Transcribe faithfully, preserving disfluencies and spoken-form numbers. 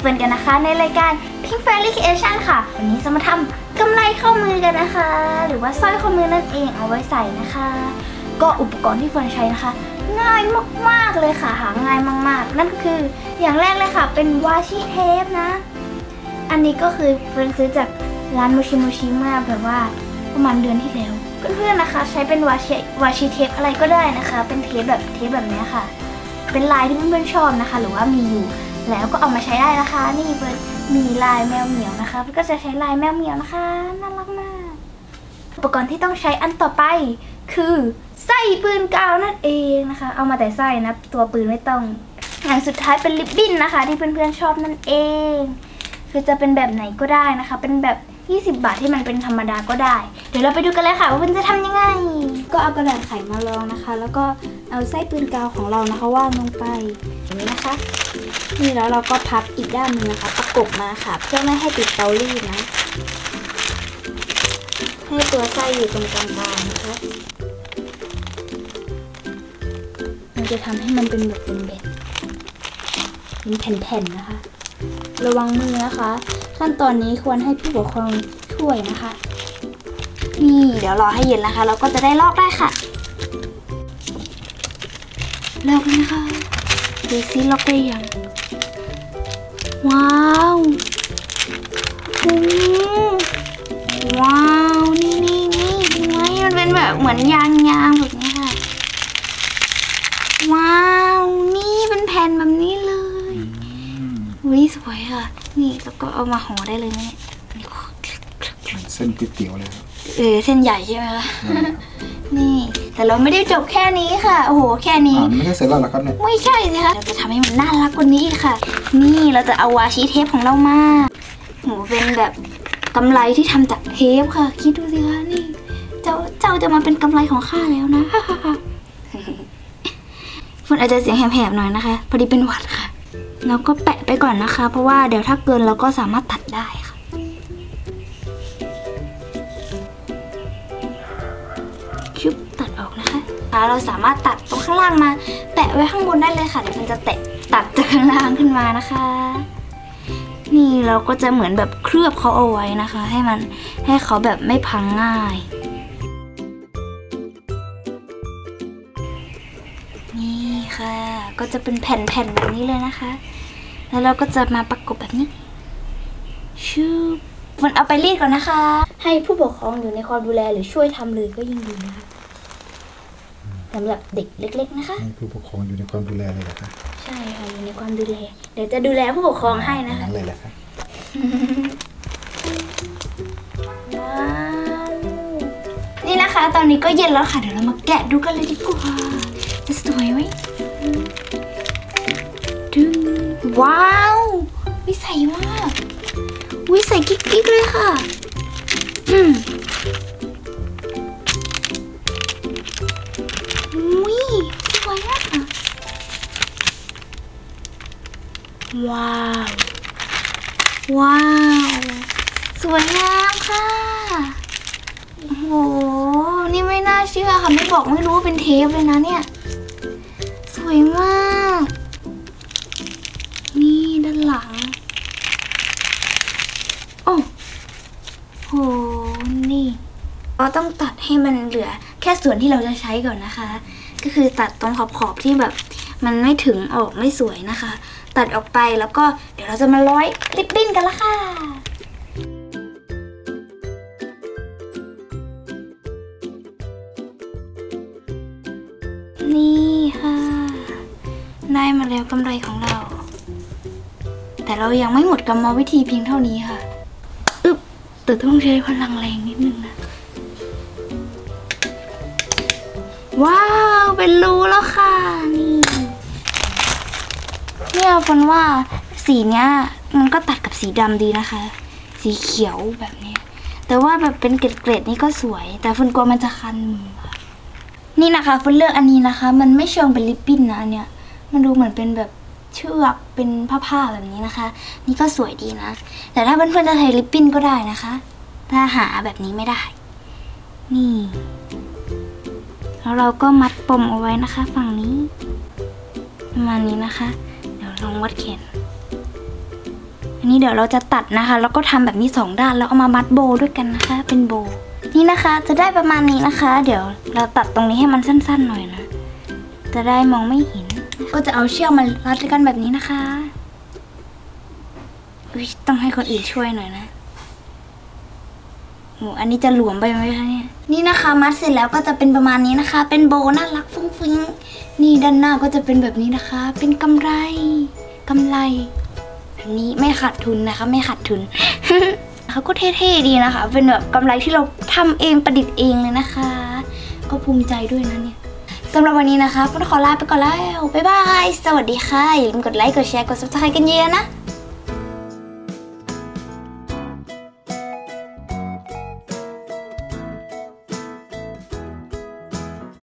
ฟิร์นกันนะคะในรายการ Pink Fairy Creation ค่ะวันนี้จะมาทำกำไรข้อมือกันนะคะหรือว่าสร้อยข้อมือนั่นเองเอาไว้ใส่นะคะก็อุปกรณ์ที่เฟิร์นใช้นะคะง่ายมากๆเลยค่ะหาง่ายมากๆนั่นก็คืออย่างแรกเลยค่ะเป็นวาชิเทปนะอันนี้ก็คือเฟิร์นซื้อจากร้านโมชิโมชิมาแบบว่าประมาณเดือนที่แล้วเพื่อนๆนะคะใช้เป็นวาชิวาชิเทปอะไรก็ได้นะคะเป็นเทปแบบเทปแบบนี้ค่ะเป็นลายที่เพื่อนๆชอบนะคะหรือว่ามีอยู่แล้วก็เอามาใช้ได้นะคะนี่เฟิร์นมีลายแมวเหมียวนะคะก็จะใช้ลายแมวเหมียวนะคะน่ารักมากอุปกรณ์ที่ต้องใช้อันต่อไปคือไส้ปืนกาวนั่นเองนะคะเอามาแต่ไส้นะตัวปืนไม่ต้องอย่างสุดท้ายเป็นลิปบิ้นนะคะที่เพื่อนๆชอบนั่นเองคือจะเป็นแบบไหนก็ได้นะคะเป็นแบบยี่สิบบาทที่มันเป็นธรรมดาก็ได้เดี๋ยวเราไปดูกันเลยค่ะว่าเพื่อนจะทำยังไงก็เอากระดาษไขมาลองนะคะแล้วก็เอาไส้ปืนกาวของเรานะคะวางลงไปอย่างนี้นะคะนี่แล้วเราก็พับอีกด้านนึงนะคะประกบมาค่ะเพื่อไม่ให้ติดเตารีดนะให้ตัวไส้อยู่ตรงกลางๆนะคะมันจะทำให้มันเป็นแบบเป็นเบ็ดเป็นแผ่นๆนะคะระวังมือนะคะขั้นตอนนี้ควรให้ผู้ปกครองช่วยนะคะนี่เดี๋ยวรอให้เย็นนะคะเราก็จะได้ลอกได้ค่ะลอกเลยนะคะดูซิลอกได้ยังว้าวว้าวนี่นี่นี่เห็นไหมมันเป็นแบบเหมือนยางยางแบบนี้ค่ะว้าวนี่เป็นแผ่นแบบนี้เลยวิสวยค่ะนี่แล้วก็เอามาห่อได้เลยเนี่ยเส้นก๋วยเตี๋ยวเลยเออเส้นใหญ่ใช่ไหมคะนี่แต่เราไม่ได้จบแค่นี้ค่ะโอ้โหแค่นี้ไม่ใช่เสร็จแล้วหรอครับเนี่ยไม่ใช่สิคะเราจะทำให้มันน่ารักกว่านี้ค่ะนี่เราจะเอาวาชิเทปของเรามาโหเป็นแบบกำไรที่ทำจากเทปค่ะคิดดูสิคะนี่เจ้าเจ้าจะมาเป็นกำไรของข้าแล้วนะฝนอาจจะเสียงแหบๆหน่อยนะคะพอดีเป็นหวัดค่ะแล้วก็แปะไปก่อนนะคะเพราะว่าเดี๋ยวถ้าเกินเราก็สามารถตัดได้ค่ะชุบตัดออกนะคะเราสามารถตัดตรงข้างล่างมาแปะไว้ข้างบนได้เลยค่ะเดี๋ยวมันจะแตะตัดจากข้างล่างขึ้นมานะคะนี่เราก็จะเหมือนแบบเคลือบเขาเอาไว้นะคะให้มันให้เขาแบบไม่พังง่ายนี่ค่ะก็จะเป็นแผ่นๆแบบนี้เลยนะคะแล้วเราก็จะมาประกบแบบนี้ชูมันเอาไปรีดก่อนนะคะให้ผู้ปกครองอยู่ในความดูแลหรือช่วยทำเลยก็ยิ่งดีนะคะสำหรับเด็กเล็กๆนะคะให้ผู้ปกครองอยู่ในความดูแลเลยเหรอคะใช่ค่ะอยู่ในความดูแลเดี๋ยวจะดูแลผู้ปกครองให้นะคะนั่นเลยแหละค่ะว้าวนี่นะคะตอนนี้ก็เย็นแล้วค่ะเดี๋ยวเรามาแกะดูกันเลยดีกว่าจะสวยไหมดูว้าววิใสมากวิใสกิ๊กๆเลยค่ะอืมวิสวยมากค่ะว้าวว้าวสวยงามค่ะโอ้โหนี่ไม่น่าเชื่อค่ะไม่บอกไม่รู้ว่าเป็นเทปเลยนะเนี่ยสวยมากนี่ด้านหลังโอ้โหนี่เราต้องตัดให้มันเหลือแค่ส่วนที่เราจะใช้ก่อนนะคะก็คือตัดตรงขอบๆที่แบบมันไม่ถึงออกไม่สวยนะคะตัดออกไปแล้วก็เดี๋ยวเราจะมาร้อยริบบิ้นกันละค่ะนี่ค่ะได้มาแล้วกำไรของเราแต่เรายังไม่หมดกรรมวิธีเพียงเท่านี้ค่ะอึ๊บแต่ต้องใช้พลังแรงนิดนึงนะว้าวเป็นรูแล้วค่ะนี่เนี่ยฝนว่าสีเนี้ยมันก็ตัดกับสีดำดีนะคะสีเขียวแบบนี้แต่ว่าแบบเป็นเกล็ดๆนี่ก็สวยแต่ฝนกลัวมันจะคันมือค่ะนี่นะคะฝนเลือกอันนี้นะคะมันไม่เชิงเป็นลิปปิ้นนะเนี่ยมันดูเหมือนเป็นแบบเชือกเป็นผ้าๆแบบนี้นะคะนี่ก็สวยดีนะแต่ถ้าเพื่อนๆจะใช้ลิปปิ้นก็ได้นะคะถ้าหาแบบนี้ไม่ได้นี่แล้วเราก็มัดปมเอาไว้นะคะฝั่งนี้ประมาณนี้นะคะเดี๋ยวลองวัดแขนอันนี้เดี๋ยวเราจะตัดนะคะ แล้วก็ทำแบบนี้สองด้านแล้วเอามามัดโบด้วยกันนะคะ เป็นโบนี่นะคะจะได้ประมาณนี้นะคะ เดี๋ยวเราตัดตรงนี้ให้มันสั้นๆหน่อยนะจะได้มองไม่เห็นก็จะเอาเชือกมารัดกันแบบนี้นะคะอุ๊ยต้องให้คนอื่นช่วยหน่อยนะโอ้อันนี้จะหลวมไปไหมคะเนี่ยนี่นะคะมัดเสร็จแล้วก็จะเป็นประมาณนี้นะคะ เป็นโบน่ารักฟุ้งฟิ้งนี่ด้านหน้าก็จะเป็นแบบนี้นะคะ เป็นกำไรกำไรแบบนี้ไม่ขาดทุนนะคะ ไม่ขาดทุน เขาก็เท่ๆดีนะคะ เป็นแบบกำไรที่เราทำเองประดิษฐ์เองเลยนะคะ ก็ภูมิใจด้วยนะเนี่ยสำหรับวันนี้นะคะก็ขอลาไปก่อนแล้วบ๊ายบายสวัสดีค่ะอย่าลืมกดไลค์กดแชร์กดซับสไครต์กันเยอะนะ